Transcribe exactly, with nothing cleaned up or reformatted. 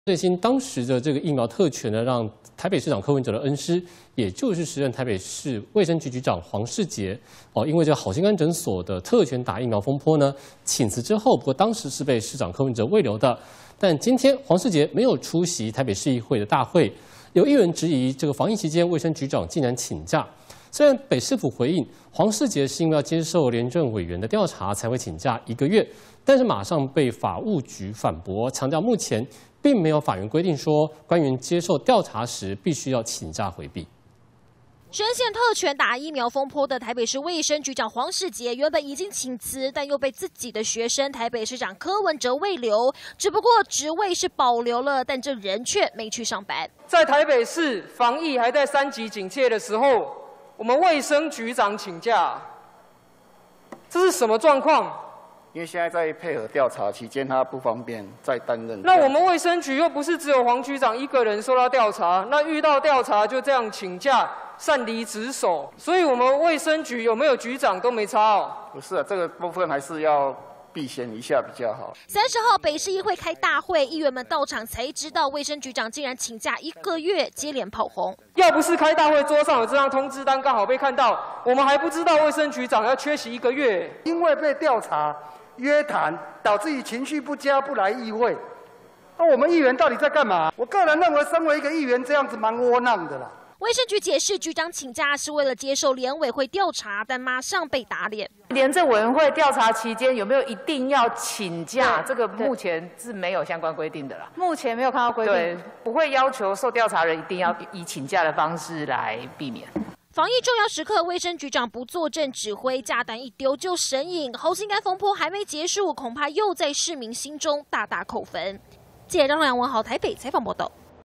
最新当时的这个疫苗特权呢，让台北市长柯文哲的恩师，也就是时任台北市卫生局局长黄世杰，哦，因为这个好心肝诊所的特权打疫苗风波呢，请辞之后，不过当时是被市长柯文哲慰留的。但今天黄世杰没有出席台北市议会的大会，有议员质疑这个防疫期间卫生局长竟然请假。虽然北市府回应黄世杰是因为要接受廉政委员的调查才会请假一个月，但是马上被法务局反驳，强调目前并没有法院规定说官员接受调查时必须要请假回避。 深陷特权打疫苗风波的台北市卫生局长黄世杰，原本已经请辞，但又被自己的学生台北市长柯文哲慰留，只不过职位是保留了，但这人却没去上班。 在台北市防疫还在三级警戒的时候，我们卫生局长请假，这是什么状况？ 因为现在在配合调查期间，他不方便再担任。 那我们卫生局又不是只有黄局长一个人受到调查，那遇到调查就这样请假，擅离职守，所以我们卫生局有没有局长都没差哦。 不是啊，这个部分还是要避嫌一下比较好。 三十号北市议会开大会，议员们到场才知道卫生局长竟然请假一个月，接连炮轰。 要不是开大会桌上有这张通知单刚好被看到，我们还不知道卫生局长要缺席一个月。 因为被调查约谈，导致于情绪不佳不来议会。那我们议员到底在干嘛？我个人认为，身为一个议员，这样子蛮窝囊的啦。 卫生局解释，局长请假是为了接受联委会调查，但马上被打脸。 廉政委员会调查期间有没有一定要请假？这个目前是没有相关规定的啦。 目前没有看到规定， 对，不会要求受调查人一定要以请假的方式来避免。 防疫重要时刻，卫生局长不坐镇指挥，假单一丢就神隐。猴心肝风波还没结束，恐怕又在市民心中大大扣分。记者张良文豪台北采访报道。